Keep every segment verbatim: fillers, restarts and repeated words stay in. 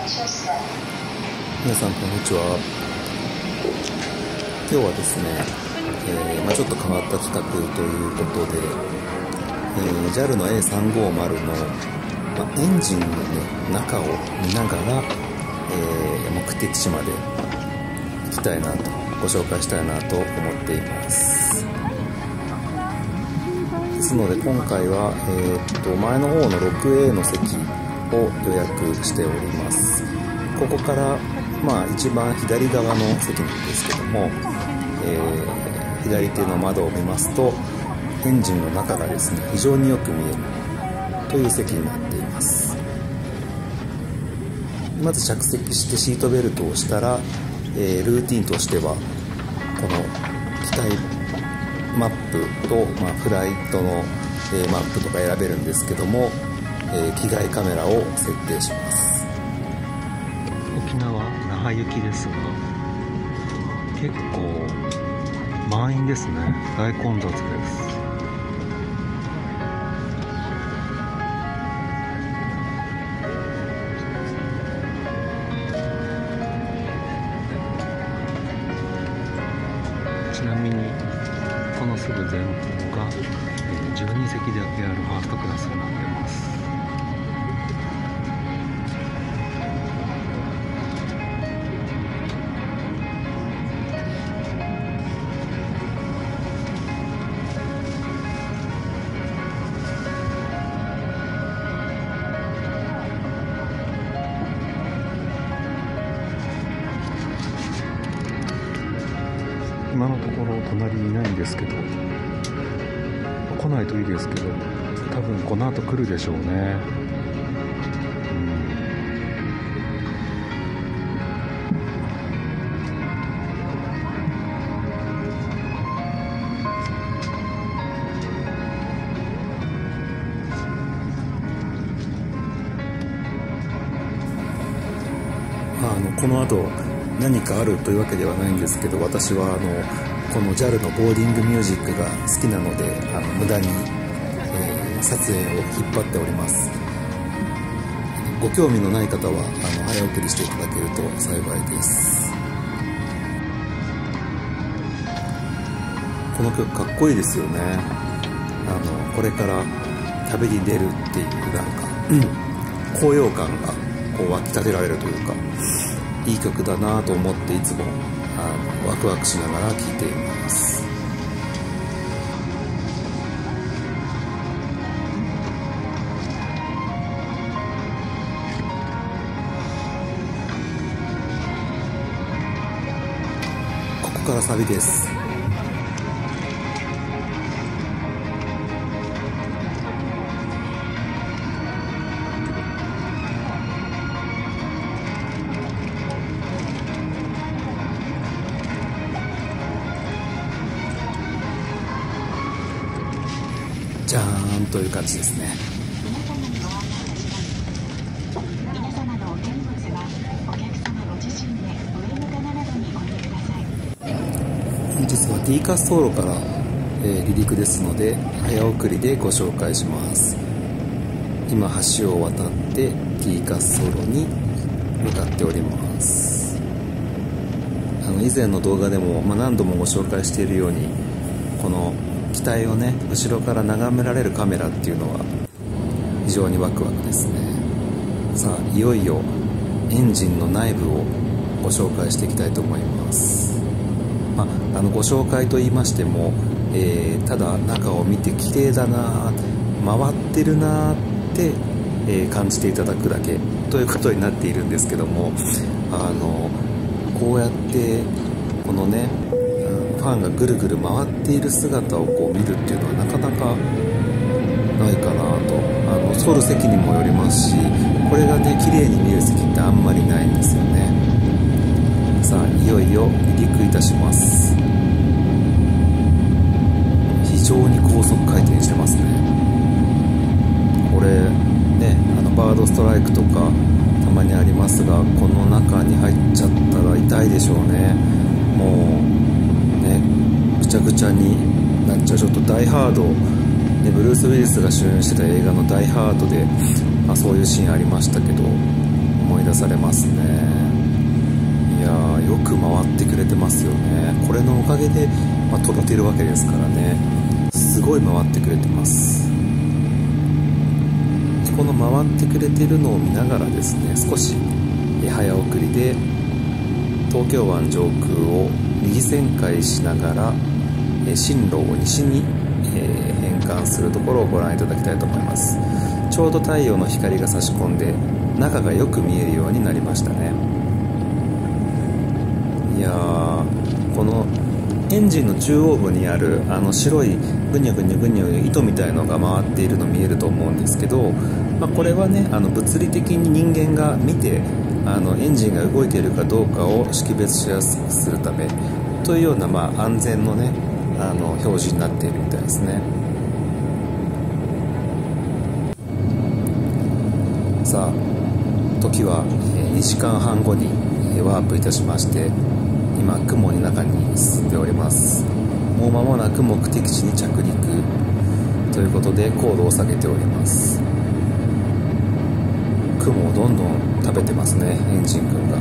皆さんこんにちは。今日はですね、えーまあ、ちょっと変わった企画ということで、えー、ジャル の エーさんごーまる の、まあ、エンジンの、ね、中を見ながら、えー、目的地まで行きたいなとご紹介したいなと思っています。ですので今回は、えー、っと前の方の ろくエー の席を予約しております。ここからまあ一番左側の席なんですけども、えー、左手の窓を見ますとエンジンの中がですね非常によく見えるという席になっています。まず着席してシートベルトをしたら、えー、ルーティンとしてはこの機体マップと、まあ、フライトの、えー、マップとか選べるんですけども、えー、機外カメラを設定します。沖縄那覇行きですが結構満員ですね。大混雑です。ちなみにこのすぐ前方がじゅうにせきだけあるファーストクラスになってます。今のところ隣にいないんですけど、来ないといいですけど、多分この後来るでしょうね。うん、あのこの後何かあるというわけではないんですけど、私はあのこの ジャル のボーディングミュージックが好きなので、あの無駄に、えー、撮影を引っ張っております。ご興味のない方はあの早送りしていただけると幸いです。この曲かっこいいですよね。あのこれから旅に出るっていうなんか、うん、高揚感がこう湧き立てられるというか、いい曲だなと思っていつもあのワクワクしながら聴いています。ここからサビです。じゃーんという感じですね。本日は T 滑走路から、えー、離陸ですので早送りでご紹介します。今橋を渡って T 滑走路に向かっております。あの以前の動画でも、まあ、何度もご紹介しているようにこの機体をね後ろから眺められるカメラっていうのは非常にワクワクですね。さあいよいよエンジンの内部をご紹介していきたいと思います。まあ、あのご紹介と言いましても、えー、ただ中を見て綺麗だな回ってるなって、えー、感じていただくだけということになっているんですけども、あのこうやってこのねファンがぐるぐる回っている姿をこう見るっていうのはなかなかないかなと。あの反る席にもよりますし、これがね綺麗に見える席ってあんまりないんですよね。さあいよいよ離陸いたします。非常に高速回転してますね。これねあのバードストライクとかたまにありますが、この中に入っちゃったら痛いでしょうね。もうねぐちゃぐちゃになっちゃう。ちょっとダイハード、ね、ブルース・ウィリスが主演してた映画のダイハードで、まあ、そういうシーンありましたけど思い出されますね。いやー、よく回ってくれてますよね。これのおかげで、まあ、飛べてるわけですからね。すごい回ってくれてます。でこの回ってくれてるのを見ながらですね、少し早送りで東京湾上空を右旋回しながら進路を西に変換するところをご覧いただきたいと思います。ちょうど太陽の光が差し込んで中がよく見えるようになりましたね。いやー、このエンジンの中央部にあるあの白いぐにゅぐにゅぐにゅ糸みたいのが回っているの見えると思うんですけど、まあ、これはね、あの物理的に人間が見てあのエンジンが動いているかどうかを識別しやすくするためというような、まあ、安全のねあの表示になっているみたいですね。さあ、時はにじかんはんごにワープいたしまして、今雲の中に進んでおります。もう間もなく目的地に着陸ということで高度を下げております。雲をどんどん食べてますね、エンジン群が。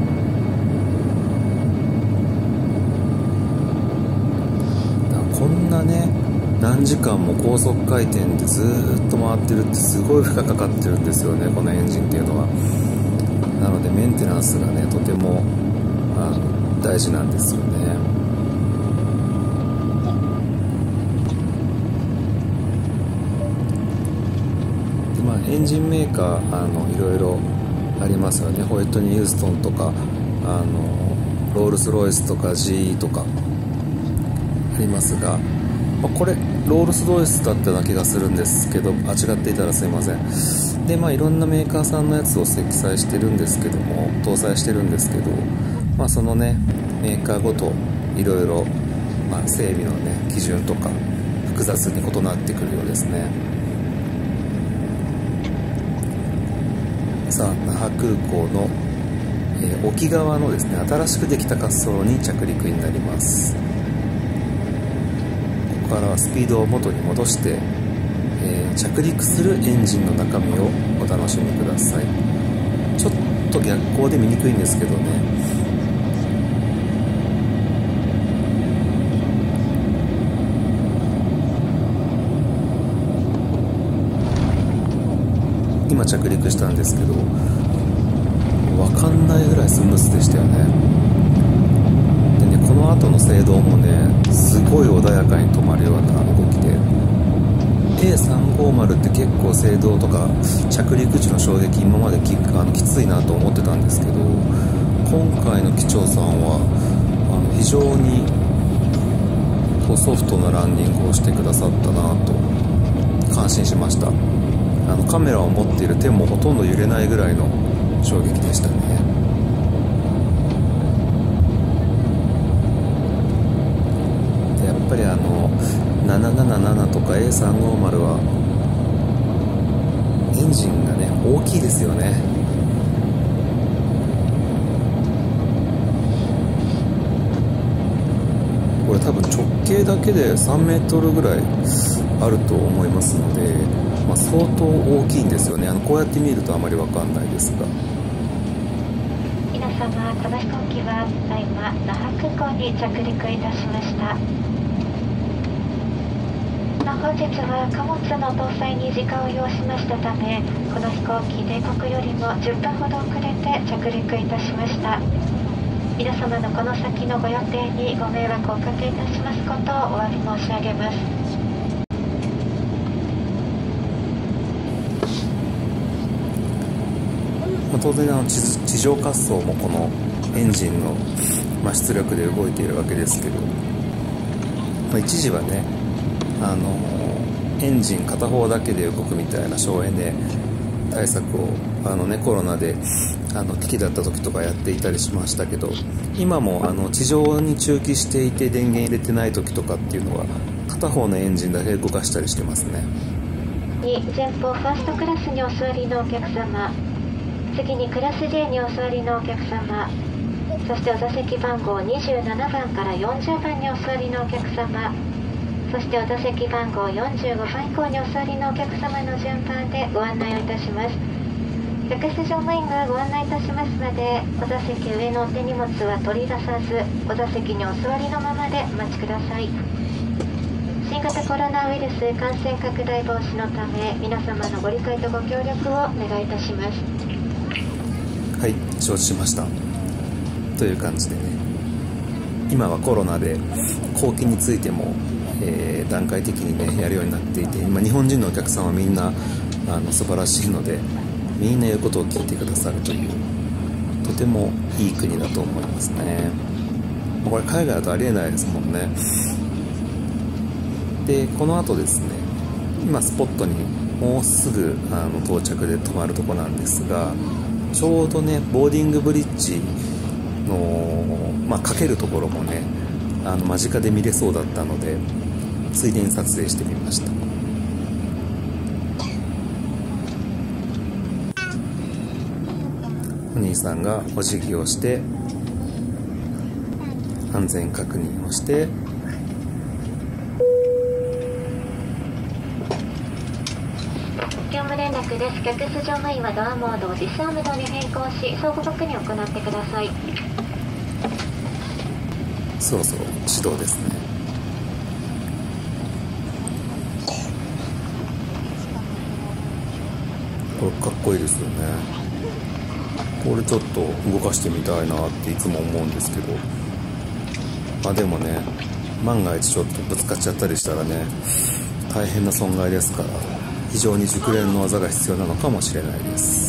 こんなね何時間も高速回転でずーっと回ってるってすごい負荷かかってるんですよね、このエンジンっていうのは。なのでメンテナンスがねとてもあの大事なんですよね。で、まあ、エンジンメーカーあのいろいろありますよね。ホイットニー・ヒューストンとかあのロールスロイスとか ジーイー とかありますが、まあ、これロールスロイスだったような気がするんですけど、あ違っていたらすいません。でまあいろんなメーカーさんのやつを積載してるんですけども搭載してるんですけど、まあ、そのねメーカーごといろいろまあ整備のね基準とか複雑に異なってくるようですね。さあ那覇空港の、えー、沖側のですね新しくできた滑走路に着陸になります。ここからはスピードを元に戻して、えー、着陸するエンジンの中身をお楽しみください。ちょっと逆光で見にくいんですけどね。今着陸したんですけど分かんないぐらいスムーズでしたよね。でねこの後の制動もねすごい穏やかに止まるような動きで エーさんごーまる って結構制動とか着陸時の衝撃今まで き, あのきついなと思ってたんですけど、今回の機長さんはあの非常にこうソフトなランディングをしてくださったなと感心しました。あのカメラを持っている手もほとんど揺れないぐらいの衝撃でしたね。でやっぱりあのななななななとか エーさんごーまる はエンジンがね大きいですよね。これ多分直径だけでさんメートルぐらいあると思いますので、まあ、相当大きいんですよね。あのこうやって見るとあまり分かんないですが、 皆様この飛行機はた今那覇空港に着陸いたしました。本日は貨物の搭載に時間を要しましたため、この飛行機米国よりもじゅっぷんほど遅れて着陸いたしました。皆様のこの先のご予定にご迷惑をおかけいたしますことをお詫び申し上げます。 当然あの 地, 地上滑走もこのエンジンの、まあ、出力で動いているわけですけど、まあ、一時はねあのエンジン片方だけで動くみたいな省エネ対策をあの、ね、コロナであの危機だった時とかやっていたりしましたけど、今もあの地上に駐機していて電源入れてない時とかっていうのは片方のエンジンだけ動かしたりしてますね。 前方ファーストクラスにお座りのお客様、次にクラス ジェイ にお座りのお客様、そしてお座席番号にじゅうななばんからよんじゅうばんにお座りのお客様、そしてお座席番号よんじゅうごばん以降にお座りのお客様の順番でご案内をいたします。 客室乗務員がご案内いたしますので、お座席上の手荷物は取り出さず、お座席にお座りのままでお待ちください。新型コロナウイルス感染拡大防止のため、皆様のご理解とご協力をお願いいたします。 はい、承知しました。という感じでね、今はコロナで後期についても、えー、段階的にねやるようになっていて、今日本人のお客さんはみんなあの素晴らしいので、みんな言うことを聞いてくださるという、とてもいい国だと思いますね。これ海外だとありえないですもんね。でこの後ですね、今スポットにもうすぐあの到着で止まるとこなんですが、ちょうどねボーディングブリッジの、まあ、かけるところもねあの間近で見れそうだったので、ついでに撮影してみました。お兄さんがお辞儀をして安全確認をして、 業務連絡です。客室乗務員はドアモードを実際モードに変更し、相互確認を行ってください。 そろそろ始動ですね。これかっこいいですよね。これちょっと動かしてみたいなっていつも思うんですけど、まあでもね、万が一ちょっとぶつかっちゃったりしたらね、大変な損害ですから、非常に熟練の技が必要なのかもしれないです。